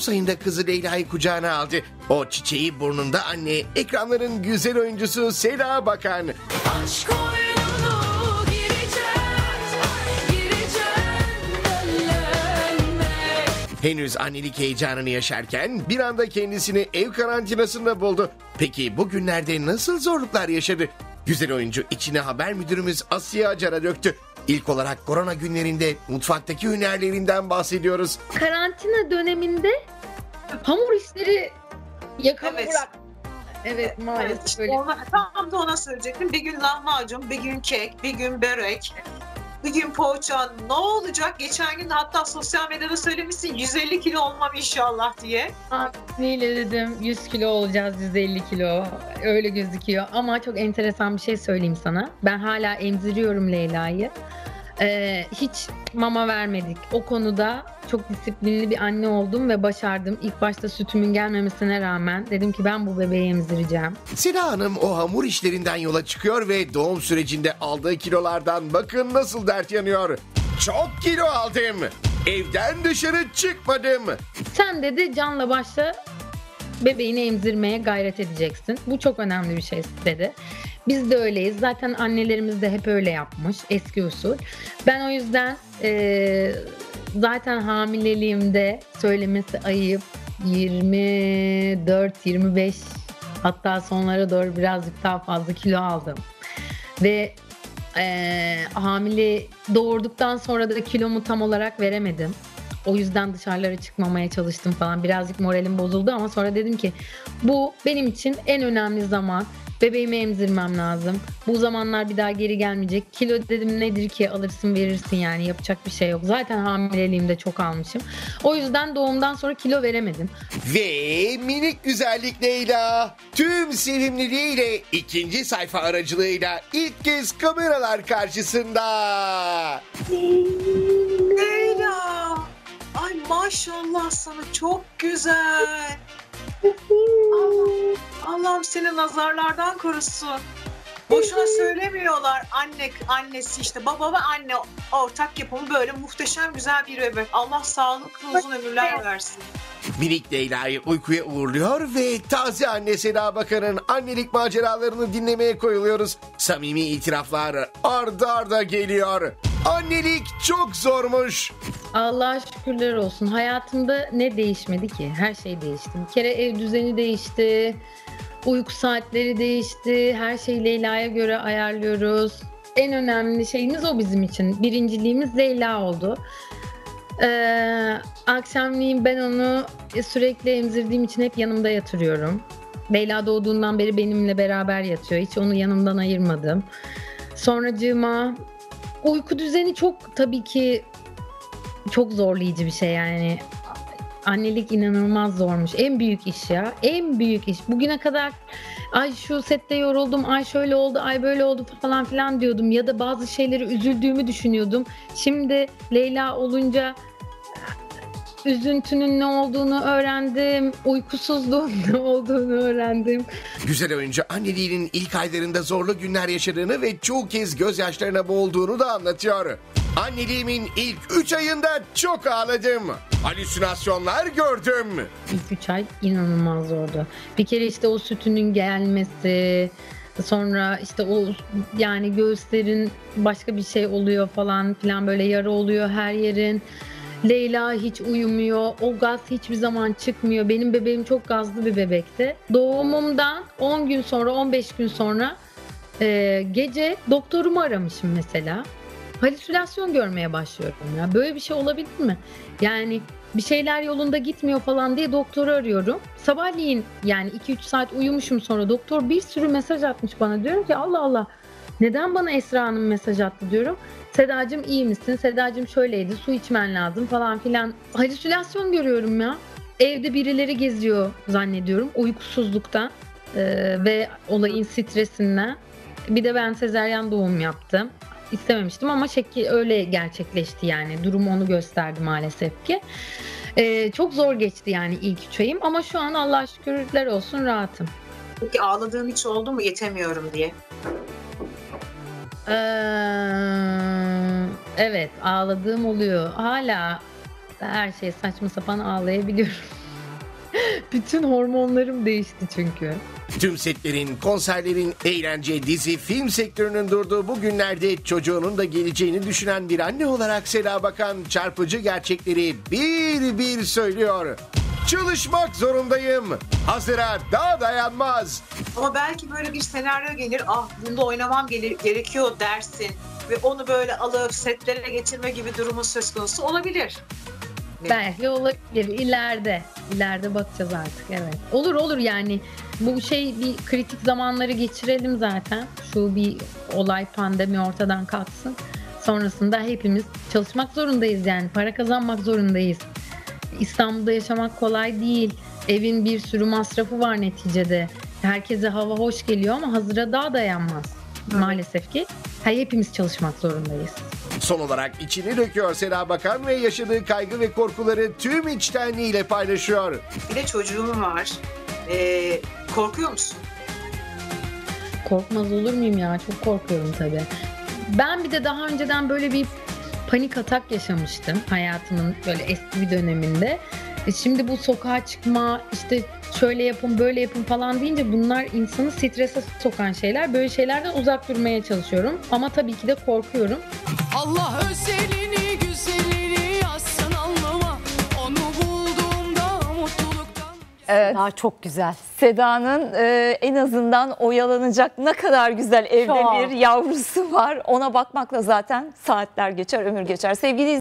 Ağustos ayında kızı Leyla'yı kucağına aldı. O çiçeği burnunda anne, ekranların güzel oyuncusu Seda Bakan. Aşk oyununu gireceğiz ellerine. Henüz annelik heyecanını yaşarken bir anda kendisini ev karantinasında buldu. Peki bu günlerde nasıl zorluklar yaşadı? Güzel oyuncu içine haber müdürümüz Asiye Acar'a döktü. İlk olarak korona günlerinde mutfaktaki hünerlerinden bahsediyoruz. Karantina döneminde hamur işleri yakamı Evet. bırak. Evet maalesef işte öyle. tam da ona söyleyecektim. Bir gün lahmacun, bir gün kek, bir gün börek, bir gün poğaça. Ne olacak? Geçen gün hatta sosyal medyada söylemişsin 150 kilo olmam inşallah diye. Neyle dedim 100 kilo olacağız, 150 kilo öyle gözüküyor. Ama çok enteresan bir şey söyleyeyim sana. Ben hala emziriyorum Leyla'yı. Hiç mama vermedik. O konuda çok disiplinli bir anne oldum ve başardım. İlk başta sütümün gelmemesine rağmen dedim ki ben bu bebeği emzireceğim. Seda Hanım o hamur işlerinden yola çıkıyor ve doğum sürecinde aldığı kilolardan bakın nasıl dert yanıyor. Çok kilo aldım. Evden dışarı çıkmadım. Sen dedi canla başla bebeğini emzirmeye gayret edeceksin. Bu çok önemli bir şey dedi. Biz de öyleyiz. Zaten annelerimiz de hep öyle yapmış. Eski usul. Ben o yüzden zaten hamileliğimde söylemesi ayıp 24-25 hatta sonlara doğru birazcık daha fazla kilo aldım. Ve hamile doğurduktan sonra da kilomu tam olarak veremedim. O yüzden dışarılara çıkmamaya çalıştım falan. Birazcık moralim bozuldu ama sonra dedim ki bu benim için en önemli zaman. Bebeğimi emzirmem lazım. Bu zamanlar bir daha geri gelmeyecek. Kilo dedim nedir ki alırsın verirsin yani yapacak bir şey yok. Zaten hamileliğimde çok almışım. O yüzden doğumdan sonra kilo veremedim. Ve minik güzellik Leyla tüm sevimliliğiyle ikinci sayfa aracılığıyla ilk kez kameralar karşısında. Leyla! Ay maşallah sana çok güzel. Allah'ım seni nazarlardan korusun. Boşuna söylemiyorlar annesi işte baba ve anne ortak yapımı böyle muhteşem güzel bir bebek. Allah sağlıklı uzun ömürler versin. Minik Leyla'yı uykuya uğurluyor ve taze anne Seda Bakan'ın annelik maceralarını dinlemeye koyuluyoruz. Samimi itiraflar arda arda geliyor. Annelik çok zormuş. Allah'a şükürler olsun. Hayatımda ne değişmedi ki? Her şey değişti. Bir kere ev düzeni değişti. Uyku saatleri değişti. Her şeyi Leyla'ya göre ayarlıyoruz. En önemli şeyimiz o bizim için. Birinciliğimiz Leyla oldu. Akşamleyin ben onu sürekli emzirdiğim için hep yanımda yatırıyorum. Leyla doğduğundan beri benimle beraber yatıyor. Hiç onu yanımdan ayırmadım. Sonracığıma uyku düzeni çok tabii ki çok zorlayıcı bir şey yani. Annelik inanılmaz zormuş. En büyük iş ya. En büyük iş. Bugüne kadar ay şu sette yoruldum, ay şöyle oldu, ay böyle oldu falan filan diyordum. Ya da bazı şeyleri üzüldüğümü düşünüyordum. Şimdi Leyla olunca üzüntünün ne olduğunu öğrendim. Uykusuzluğun ne olduğunu öğrendim. Güzel oyuncu anneliğinin ilk aylarında zorlu günler yaşadığını ve çoğu kez gözyaşlarına boğulduğunu da anlatıyor. Anneliğimin ilk 3 ayında çok ağladım. Halüsinasyonlar gördüm. İlk 3 ay inanılmaz zordu. Bir kere işte o sütünün gelmesi, sonra işte o yani göğüslerin başka bir şey oluyor falan filan böyle yara oluyor her yerin. Leyla hiç uyumuyor. O gaz hiçbir zaman çıkmıyor. Benim bebeğim çok gazlı bir bebekti. Doğumumdan 10 gün sonra 15 gün sonra gece doktorumu aramışım mesela. Halüsinasyon görmeye başlıyorum ya. Böyle bir şey olabilir mi? Yani bir şeyler yolunda gitmiyor falan diye doktoru arıyorum. Sabahleyin yani 2-3 saat uyumuşum sonra doktor bir sürü mesaj atmış bana. Diyorum ki Allah Allah neden bana Esra Hanım mesaj attı diyorum. Sedacığım iyi misin? Sedacığım şöyleydi su içmen lazım falan filan. Halüsinasyon görüyorum ya. Evde birileri geziyor zannediyorum uykusuzluktan ve olayın stresinden. Bir de ben sezaryen doğum yaptım. İstememiştim ama öyle gerçekleşti yani. Durum onu gösterdi maalesef ki. Çok zor geçti yani ilk 3 ayım ama şu an Allah'a şükürler olsun rahatım. Peki ağladığın hiç oldu mu yetemiyorum diye? Evet ağladığım oluyor. Hala her şey saçma sapan ağlayabiliyorum. Bütün hormonlarım değişti çünkü. Tüm setlerin, konserlerin, eğlence, dizi, film sektörünün durduğu bu günlerde çocuğunun da geleceğini düşünen bir anne olarak Seda Bakan çarpıcı gerçekleri bir bir söylüyor. Çalışmak zorundayım. Hazıra daha dayanmaz. Ama belki böyle bir senaryo gelir, ah bunda oynamam gerekiyor dersin ve onu böyle alıp setlere getirme gibi durumu söz konusu olabilir. Belki olabilir ileride. İleride bakacağız artık, evet. Olur yani. Bu bir kritik zamanları geçirelim zaten. Şu bir olay, pandemi ortadan kalksın. Sonrasında hepimiz çalışmak zorundayız yani. Para kazanmak zorundayız. İstanbul'da yaşamak kolay değil. Evin bir sürü masrafı var neticede. Herkese hava hoş geliyor ama hazıra daha dayanmaz. Maalesef ki hepimiz çalışmak zorundayız. Son olarak içini döküyor Seda Bakan ve yaşadığı kaygı ve korkuları tüm içtenliğiyle paylaşıyor. Bir de çocuğum var. Korkuyor musun? Korkmaz olur muyum ya? Çok korkuyorum tabii. Ben bir de daha önceden böyle bir panik atak yaşamıştım hayatımın böyle eski bir döneminde. Şimdi bu sokağa çıkma, işte şöyle yapın böyle yapın falan deyince bunlar insanı strese sokan şeyler. Böyle şeylerden uzak durmaya çalışıyorum. Ama tabii ki de korkuyorum. Allah özelini güzelini yazsın alnıma. Onu bulduğumda mutluluktan. Evet. Daha çok güzel. Seda'nın en azından oyalanacak ne kadar güzel evde Çok. bir yavrusu var. Ona bakmakla zaten saatler geçer, ömür geçer. Sevgili